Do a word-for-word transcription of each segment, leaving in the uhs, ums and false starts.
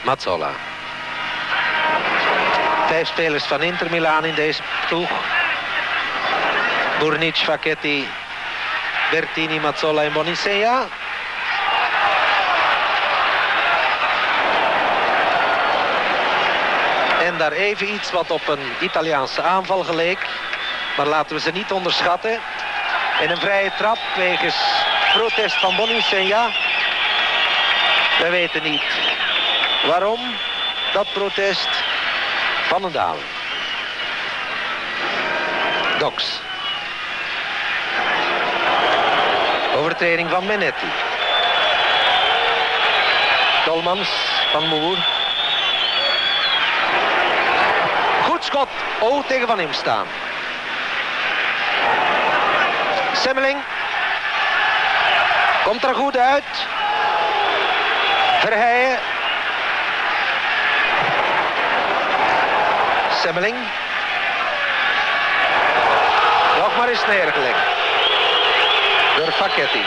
Mazzola. Vijf spelers van Inter Milaan in deze ploeg. Burnic, Facchetti, Bertini, Mazzola en Bonisea. En daar even iets wat op een Italiaanse aanval geleek. Maar laten we ze niet onderschatten. En een vrije trap wegens protest van Bonisea. We weten niet waarom dat protest. Van den Dalen. Dox. Overtreding van Menetti. Tolmans van Moer. Goed schot. Oh, tegen Van Imst staan. Semmeling. Komt er goed uit. Verheijen. Semmeling. Nog maar eens neergelegd. Door Facchetti.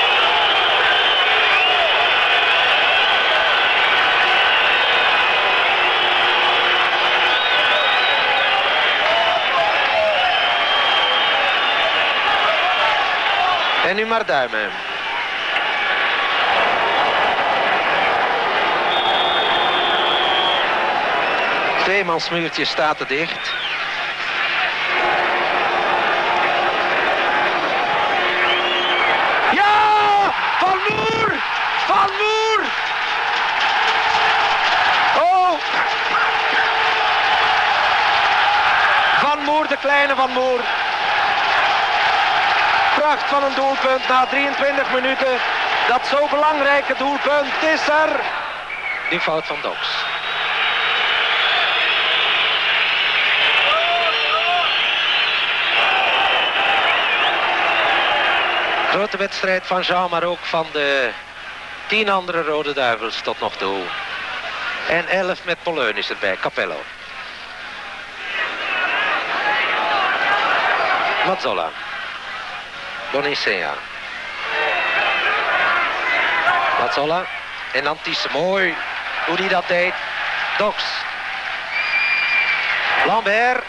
En nu maar duimen. Tweemansmuurtje staat er dicht. Ja! Van Moer! Van Moer! Oh! Van Moer, de kleine Van Moer. Pracht van een doelpunt na drieëntwintig minuten. Dat zo belangrijke doelpunt is er. Die fout van Dox. Grote wedstrijd van Jean, maar ook van de tien andere Rode Duivels tot nog toe. En elf met Poloen is erbij, Capello. Mazzola. Bonisea. Mazzola. En Antisse, mooi hoe die dat deed. Dox. Lambert.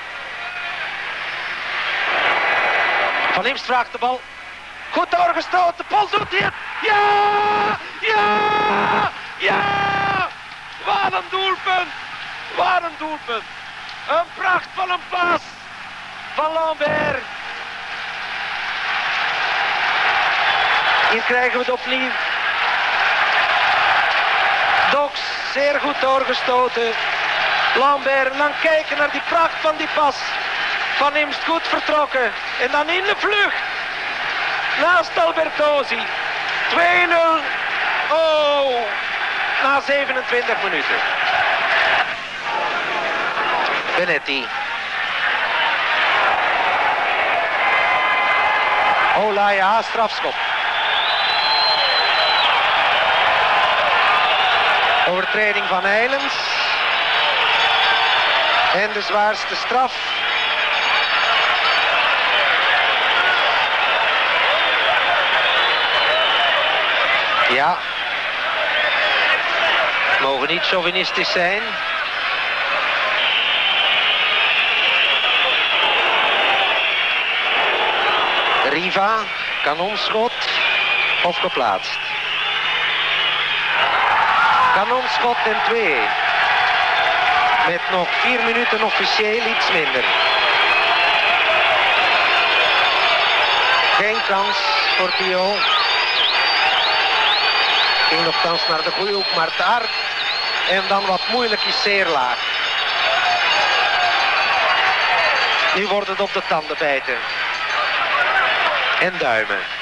Van Imst vraagt de bal. Goed doorgestoten, Pol doet hij het. Ja! Ja! Ja! Wat een doelpunt! Wat een doelpunt! Een pracht van een pas van Lambert. Hier krijgen we het opnieuw. Dox, zeer goed doorgestoten. Lambert, en dan kijken naar die pracht van die pas. Van Imst goed vertrokken. En dan in de vlucht. Naast Albertosi. twee nul. Oh. Na zevenentwintig minuten. Benetti. Olaya, strafschop. Overtreding van Eilens. En de zwaarste straf. Ja. Mogen niet chauvinistisch zijn. Riva, kanonschot of geplaatst. Kanonschot en twee. Met nog vier minuten officieel iets minder. Geen kans voor Pio. Ging nogthans naar de goede hoek, maar te hard. En dan wat moeilijk is zeer laag. Nu wordt het op de tanden bijten. En duimen.